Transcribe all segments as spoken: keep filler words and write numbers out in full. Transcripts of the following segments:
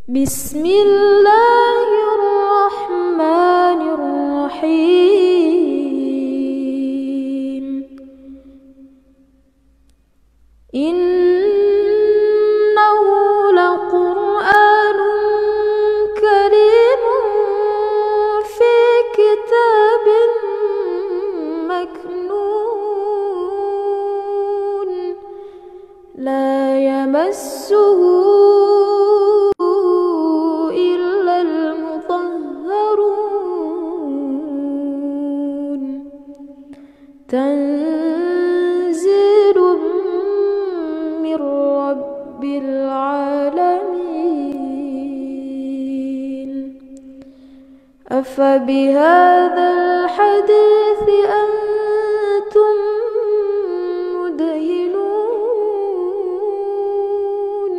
بسم الله الرحمن الرحيم. إنه لقرآن كريم في كتاب مكنون لا يمسه تنزيل من رب العالمين. أفبهذا الحديث أنتم مدهنون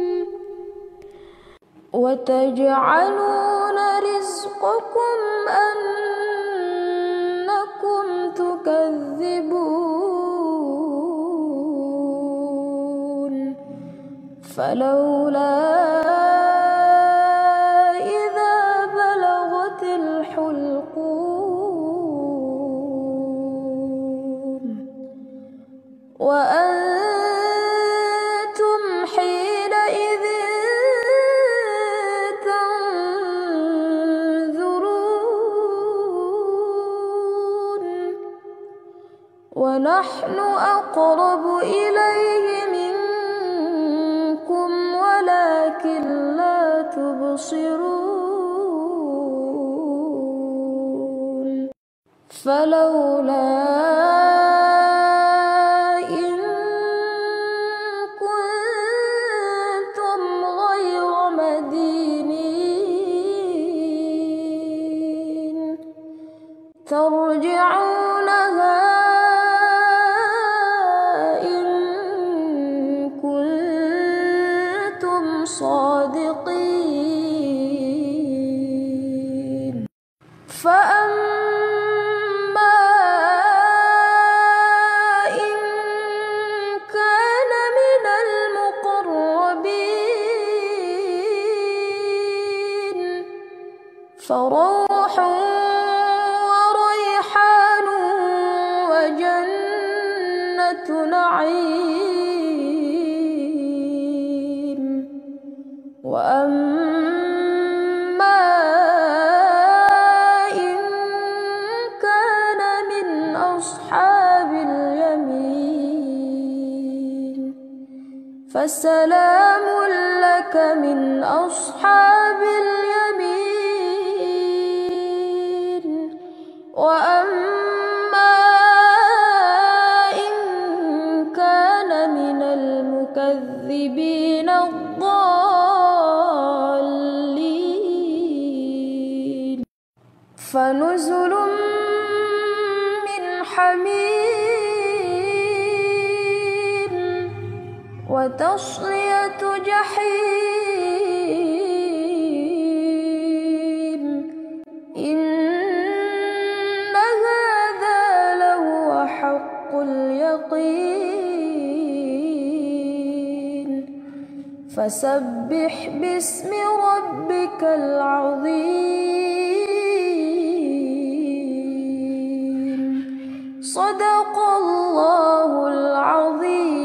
وتجعلون رزقكم أنكم تكذبون فلولا إذا بلغت الحلقوم وأنتم حينئذ تنظرون ونحن أقرب إليه منكم ولكن لا تبصرون. فلولا إن كنتم غير مدينين ترجعونها صادقين. فأما إن كان من المقربين فروح وريحان وجنة نعيم. وأما إن كان من أصحاب اليمين فسلام لك من أصحاب اليمين. وأما إن كان من المكذبين الضالين فنزل من حميم وتصلية جحيم. إن هذا لهو حق اليقين. فسبح باسم ربك العظيم. صدق الله العظيم.